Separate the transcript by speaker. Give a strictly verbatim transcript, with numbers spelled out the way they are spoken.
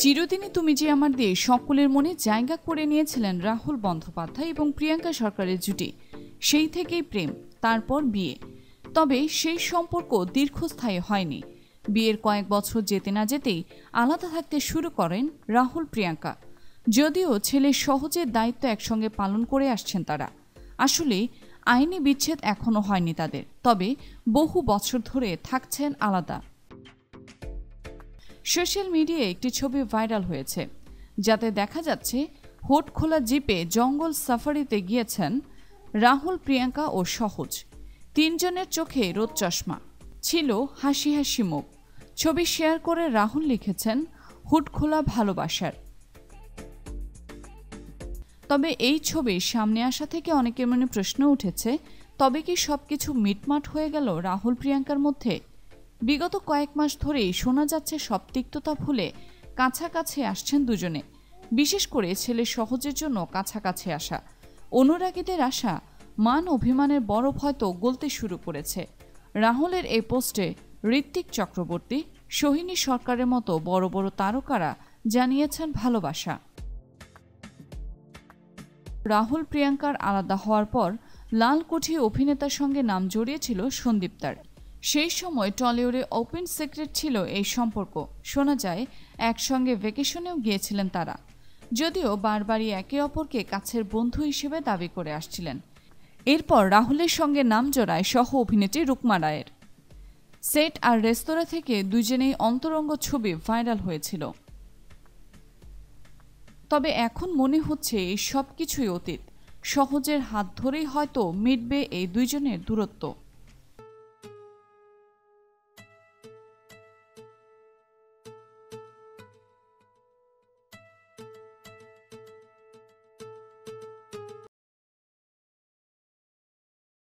Speaker 1: চিরদিনই তুমি যে আমার দিয়ে সকলের মনে জায়গা করে নিয়েছিলেন রাহুল বন্দ্যোপাধ্যায় এবং প্রিয়াঙ্কা সরকারের জুটি। সেই থেকেই প্রেম, তারপর বিয়ে। তবে সেই সম্পর্ক দীর্ঘস্থায়ী হয়নি। বিয়ের কয়েক বছর যেতে না যেতেই আলাদা থাকতে শুরু করেন রাহুল প্রিয়াঙ্কা। যদিও ছেলের সহজে দায়িত্ব একসঙ্গে পালন করে আসছেন তারা। আসলে আইনি বিচ্ছেদ এখনও হয়নি তাদের, তবে বহু বছর ধরে থাকছেন আলাদা। সোশ্যাল মিডিয়ায় একটি ছবি ভাইরাল হয়েছে, যাতে দেখা যাচ্ছে হুড খোলা জিপে জঙ্গল সাফারিতে গিয়েছেন রাহুল প্রিয়াঙ্কা ও সহজ। তিনজনের চোখে রোদ চশমা, ছিল হাসি হাসি মুখ। ছবি শেয়ার করে রাহুল লিখেছেন, হুড খোলা ভালোবাসার। তবে এই ছবির সামনে আসা থেকে অনেকের মনে প্রশ্ন উঠেছে, তবে কি সবকিছু মিটমাট হয়ে গেল রাহুল প্রিয়াঙ্কার মধ্যে? বিগত কয়েক মাস ধরেই শোনা যাচ্ছে সব তিক্ততা ভুলে কাছাকাছি আসছেন দুজনে। বিশেষ করে ছেলে সহজের জন্য কাছাকাছি আসা, অনুরাগীদের আশা মান অভিমানের বরফ হয়তো গলতে শুরু করেছে। রাহুলের এই পোস্টে ঋত্বিক চক্রবর্তী, সোহিনী সরকারের মতো বড় বড় তারকারা জানিয়েছেন ভালোবাসা। রাহুল প্রিয়াঙ্কার আলাদা হওয়ার পর লালকুঠি অভিনেতার সঙ্গে নাম জড়িয়েছিল সন্দীপ্তার। সেই সময় টলিউডে ওপেন সিক্রেট ছিল এই সম্পর্ক। শোনা যায় একসঙ্গে ভ্যাকেশনেও গিয়েছিলেন তারা, যদিও বারবারই একে অপরকে কাছের বন্ধু হিসেবে দাবি করে আসছিলেন। এরপর রাহুলের সঙ্গে নাম জড়ায় সহ অভিনেত্রী রুকমা রায়ের। সেট আর রেস্তোরাঁ থেকে দুজনেই অন্তরঙ্গ ছবি ভাইরাল হয়েছিল। তবে এখন মনে হচ্ছে এই সব কিছুই অতীত। সহজের হাত ধরেই হয়তো মিটবে এই দুইজনের দূরত্ব।